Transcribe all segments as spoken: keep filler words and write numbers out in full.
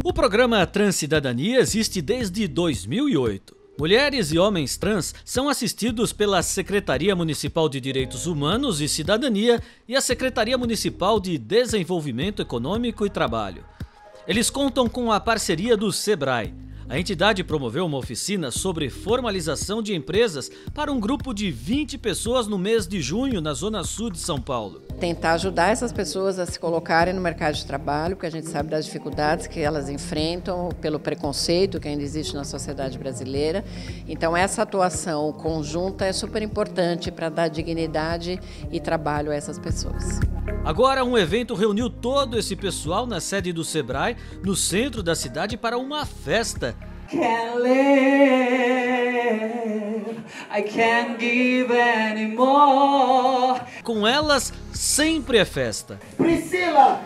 O programa Transcidadania existe desde dois mil e oito. Mulheres e homens trans são assistidos pela Secretaria Municipal de Direitos Humanos e Cidadania e a Secretaria Municipal de Desenvolvimento Econômico e Trabalho. Eles contam com a parceria do SEBRAE. A entidade promoveu uma oficina sobre formalização de empresas para um grupo de vinte pessoas no mês de junho na Zona Sul de São Paulo. Tentar ajudar essas pessoas a se colocarem no mercado de trabalho, porque a gente sabe das dificuldades que elas enfrentam pelo preconceito que ainda existe na sociedade brasileira. Então essa atuação conjunta é super importante para dar dignidade e trabalho a essas pessoas. Agora um evento reuniu todo esse pessoal na sede do SEBRAE, no centro da cidade, para uma festa. Can't live, I can't give anymore. Com elas, sempre é festa. Priscila!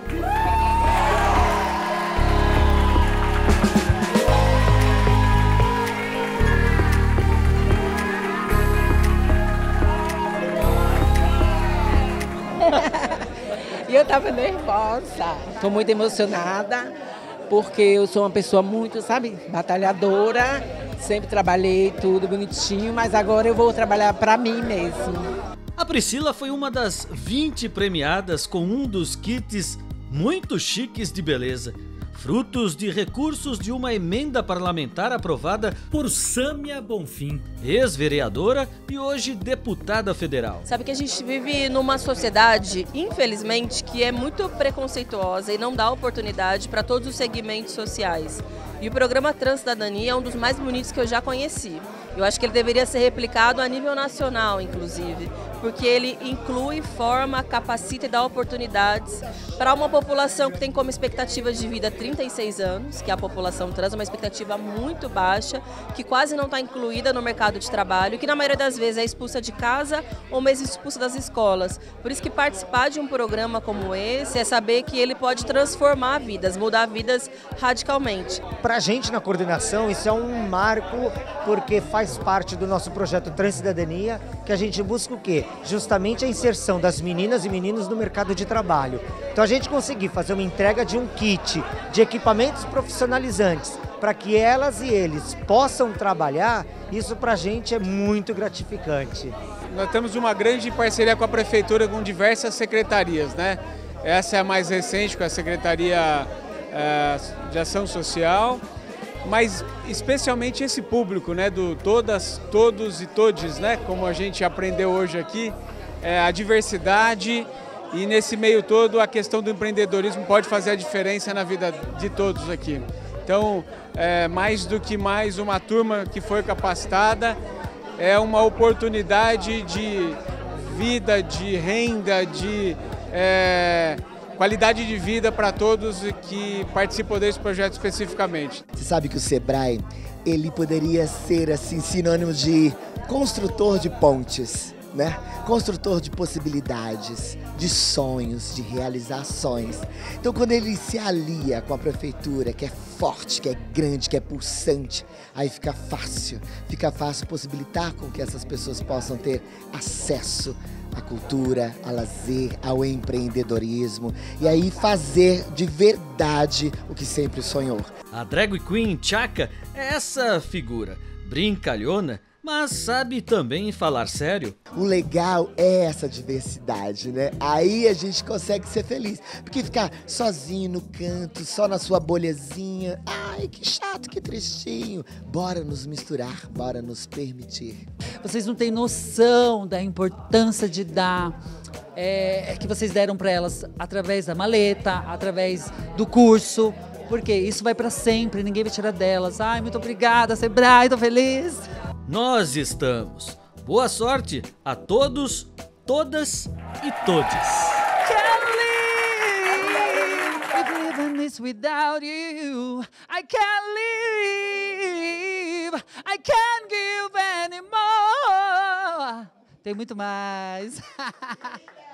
E eu tava nervosa, tô muito emocionada, porque eu sou uma pessoa muito, sabe, batalhadora, sempre trabalhei tudo bonitinho, mas agora eu vou trabalhar pra mim mesmo. A Priscila foi uma das vinte premiadas com um dos kits muito chiques de beleza, frutos de recursos de uma emenda parlamentar aprovada por Sâmia Bonfim, ex-vereadora e hoje deputada federal. Sabe que a gente vive numa sociedade, infelizmente, que é muito preconceituosa e não dá oportunidade para todos os segmentos sociais. E o programa Transcidadania é um dos mais bonitos que eu já conheci. Eu acho que ele deveria ser replicado a nível nacional, inclusive, porque ele inclui, forma, capacita e dá oportunidades para uma população que tem como expectativa de vida trinta e seis anos, que é a população trans, uma expectativa muito baixa, que quase não está incluída no mercado de trabalho, que na maioria das vezes é expulsa de casa ou mesmo expulsa das escolas. Por isso que participar de um programa como esse é saber que ele pode transformar vidas, mudar vidas radicalmente. Para a gente na coordenação isso é um marco, porque faz parte do nosso projeto Transcidadania, que a gente busca o quê? Justamente a inserção das meninas e meninos no mercado de trabalho. Então a gente conseguir fazer uma entrega de um kit de equipamentos profissionalizantes para que elas e eles possam trabalhar, isso para a gente é muito gratificante. Nós temos uma grande parceria com a Prefeitura, com diversas secretarias, né? Essa é a mais recente, com a Secretaria é, de Ação Social, mas especialmente esse público, né, do todas, todos e todes, né, como a gente aprendeu hoje aqui, é, a diversidade e nesse meio todo a questão do empreendedorismo pode fazer a diferença na vida de todos aqui. Então, é, mais do que mais uma turma que foi capacitada, é uma oportunidade de vida, de renda, de é, qualidade de vida para todos que participam desse projeto especificamente. Você sabe que o SEBRAE, ele poderia ser assim sinônimo de construtor de pontes, né? Construtor de possibilidades, de sonhos, de realizações. Então quando ele se alia com a prefeitura, que é forte, que é grande, que é pulsante, aí fica fácil, fica fácil possibilitar com que essas pessoas possam ter acesso à cultura, ao lazer, ao empreendedorismo e aí fazer de verdade o que sempre sonhou. A drag queen Tchaka é essa figura, brincalhona, mas sabe também falar sério. O legal é essa diversidade, né? Aí a gente consegue ser feliz. Porque ficar sozinho no canto, só na sua bolhazinha, ai, que chato, que tristinho. Bora nos misturar, bora nos permitir. Vocês não têm noção da importância de dar, é, que vocês deram para elas através da maleta, através do curso, porque isso vai para sempre, ninguém vai tirar delas. Ai, muito obrigada, SEBRAE, tô feliz. Nós estamos. Boa sorte a todos, todas e todes. Can't live even this without you. I can't live. I can't give anymore. Tem muito mais.